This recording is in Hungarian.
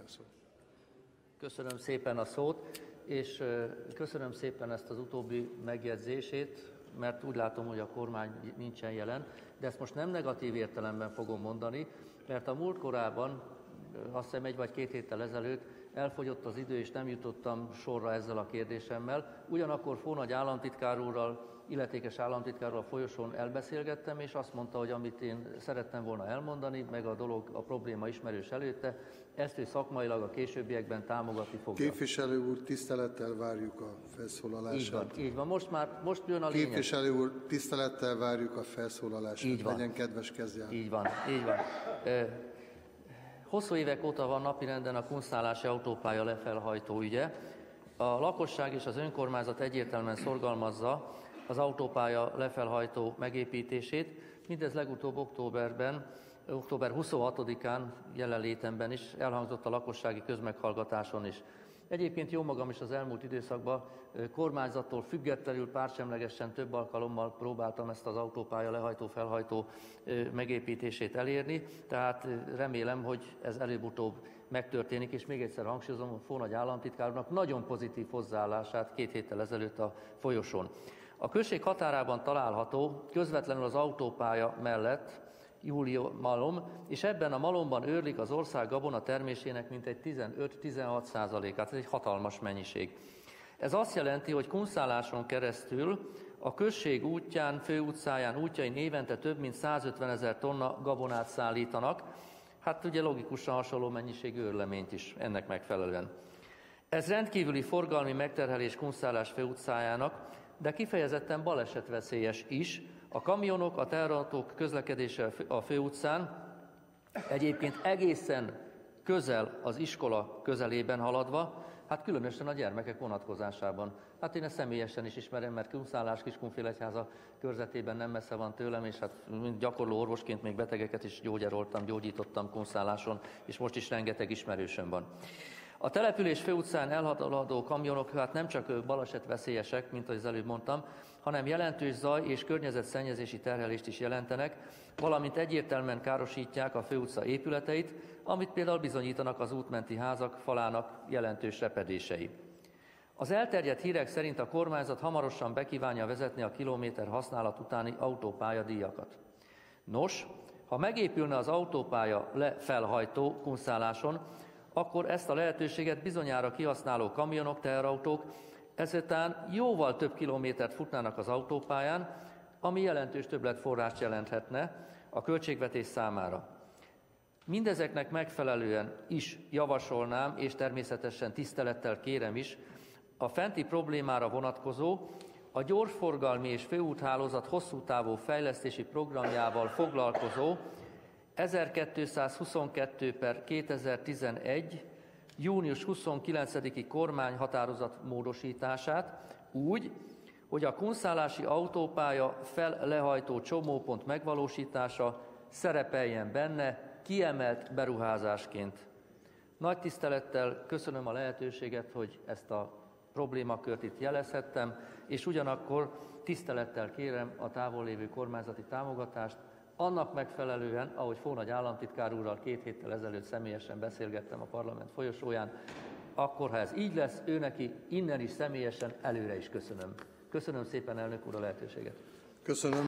a szót. Köszönöm szépen a szót, és köszönöm szépen ezt az utóbbi megjegyzését, mert úgy látom, hogy a kormány nincsen jelen, de ezt most nem negatív értelemben fogom mondani, mert a múltkorában, azt hiszem 1 vagy 2 héttel ezelőtt elfogyott az idő, és nem jutottam sorra ezzel a kérdésemmel. Ugyanakkor Fónagy államtitkár úrral, illetékes államtitkárral a folyosón elbeszélgettem, és azt mondta, hogy amit én szerettem volna elmondani, meg a probléma ismerős előtte, ezt ő szakmailag a későbbiekben támogatni fogja. Képviselő úr, tisztelettel várjuk a felszólalását. Így van. Most jön a lényeg. Képviselő úr, tisztelettel várjuk a felszólalását. Így van. Legyen kedves, kezdjen. Így van. Hosszú évek óta van napirenden a kunsztálási autópálya lefelhajtó ügye. A lakosság és az önkormányzat egyértelműen szorgalmazza az autópálya lefelhajtó megépítését. Mindez legutóbb október 26-án jelenlétemben is elhangzott a lakossági közmeghallgatáson is. Egyébként jó magam is az elmúlt időszakban kormányzattól függetlenül pártsemlegesen több alkalommal próbáltam ezt az autópálya lehajtó-felhajtó megépítését elérni, tehát remélem, hogy ez előbb-utóbb megtörténik, és még egyszer hangsúlyozom a Fónagy államtitkárnak nagyon pozitív hozzáállását 2 héttel ezelőtt a folyosón. A község határában található, közvetlenül az autópálya mellett Júlia malom, és ebben a malomban őrlik az ország gabona termésének mintegy 15-16%-át, ez egy hatalmas mennyiség. Ez azt jelenti, hogy kunsztáláson keresztül a község útján, főutcáján, útjain évente több mint 150 000 tonna gabonát szállítanak, hát ugye logikusan hasonló mennyiségű őrleményt is ennek megfelelően. Ez rendkívüli forgalmi megterhelés kunsztálás főutcájának, de kifejezetten balesetveszélyes is. A kamionok, a teherautók közlekedése a főutcán egyébként egészen közel az iskola közelében haladva, hát különösen a gyermekek vonatkozásában. Hát én ezt személyesen is ismerem, mert Kunszálás Kiskunfélegyháza körzetében nem messze van tőlem, és hát gyakorló orvosként még betegeket is gyógyítottam Kunszáláson, és most is rengeteg ismerősöm van. A település főutcán elhaladó kamionok hát nem csak balesetveszélyesek, mint ahogy az előbb mondtam, hanem jelentős zaj és környezetszennyezési terhelést is jelentenek, valamint egyértelműen károsítják a főutca épületeit, amit például bizonyítanak az útmenti házak falának jelentős repedései. Az elterjedt hírek szerint a kormányzat hamarosan bekívánja vezetni a kilométer használat utáni autópályadíjakat. Nos, ha megépülne az autópálya lefelhajtó Kunsztáláson, akkor ezt a lehetőséget bizonyára kihasználó kamionok, teherautók ezután jóval több kilométert futnának az autópályán, ami jelentős többletforrást jelenthetne a költségvetés számára. Mindezeknek megfelelően is javasolnám, és természetesen tisztelettel kérem is, a fenti problémára vonatkozó, a gyorsforgalmi és főúthálózat hosszú távú fejlesztési programjával foglalkozó 1222/2011. június 29-i kormányhatározat módosítását úgy, hogy a kunsztálási autópálya fel-lehajtó csomópont megvalósítása szerepeljen benne kiemelt beruházásként. Nagy tisztelettel köszönöm a lehetőséget, hogy ezt a problémakört itt jelezhettem, és ugyanakkor tisztelettel kérem a távol lévő kormányzati támogatást, annak megfelelően, ahogy Fónagy államtitkár úrral 2 héttel ezelőtt személyesen beszélgettem a parlament folyosóján, akkor, ha ez így lesz, őneki innen is személyesen előre is köszönöm. Köszönöm szépen, elnök úr, a lehetőséget. Köszönöm.